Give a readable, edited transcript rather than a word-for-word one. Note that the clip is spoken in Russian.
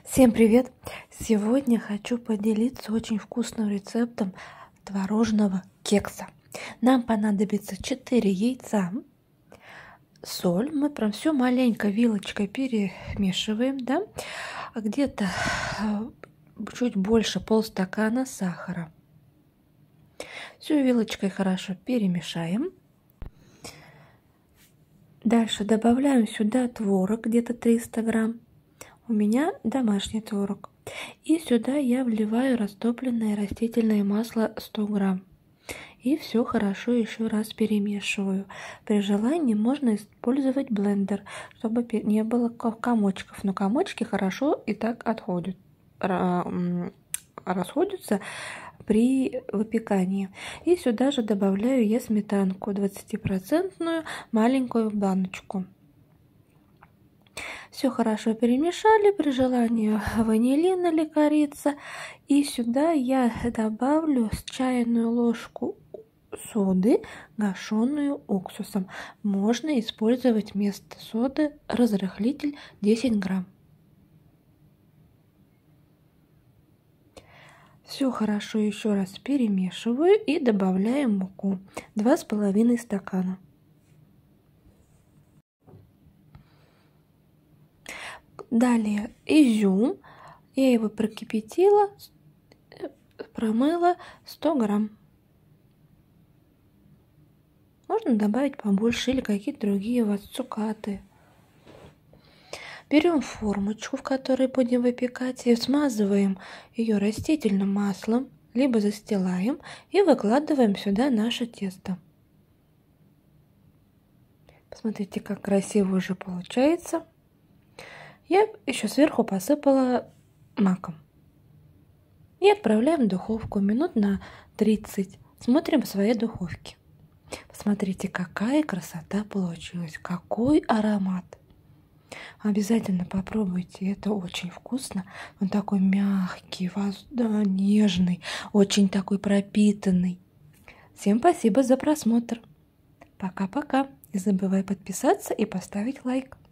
Всем привет! Сегодня хочу поделиться очень вкусным рецептом творожного кекса. Нам понадобится 4 яйца, соль. Мы прям все маленько вилочкой перемешиваем, да? Где-то чуть больше полстакана сахара. Все вилочкой хорошо перемешаем. Дальше добавляем сюда творог, где-то 300 грамм. У меня домашний творог. И сюда я вливаю растопленное растительное масло 100 грамм. И все хорошо еще раз перемешиваю. При желании можно использовать блендер, чтобы не было комочков. Но комочки хорошо и так расходятся при выпекании. И сюда же добавляю я сметанку 20% маленькую баночку. Все хорошо перемешали, при желании ванилин или корица. И сюда я добавлю чайную ложку соды, гашеную уксусом. Можно использовать вместо соды разрыхлитель 10 грамм. Все хорошо еще раз перемешиваю и добавляем муку 2,5 стакана. Далее изюм. Я его прокипятила, промыла 100 грамм. Можно добавить побольше или какие-то другие у вас цукаты. Берем формочку, в которой будем выпекать, и смазываем ее растительным маслом, либо застилаем и выкладываем сюда наше тесто. Посмотрите, как красиво уже получается. Я еще сверху посыпала маком. И отправляем в духовку минут на 30. Смотрим в своей духовке. Посмотрите, какая красота получилась, какой аромат. Обязательно попробуйте, это очень вкусно. Он такой мягкий, нежный, очень такой пропитанный. Всем спасибо за просмотр. Пока-пока. Не забывай подписаться и поставить лайк.